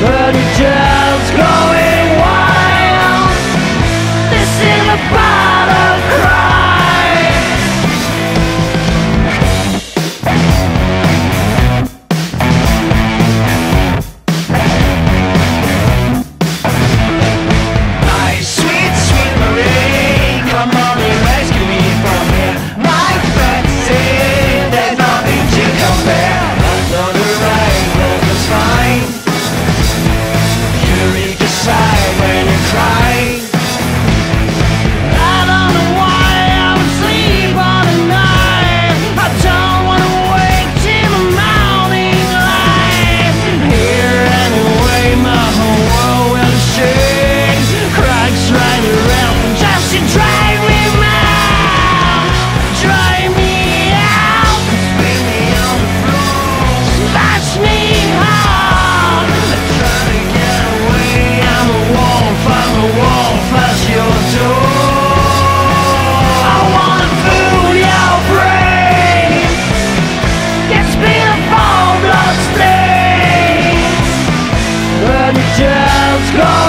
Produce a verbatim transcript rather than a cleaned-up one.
but you're just going wild. This is about a cry. My sweet, sweet Marie, come on and rescue me from here. My friends say there's nothing to compare. On the right, love is fine. You read the side when you cry. I don't know why I would sleep all the night. I don't wanna wake till the morning light. Here anyway, my whole world will shake. Cracks right around just to drive me mad. Drive me out, spin me on the floor, smash me hard. I'm trying to get away. I'm a wolf, I'm a wolf at your door. I wanna fool your brain. It's been a full blood stain, but you just go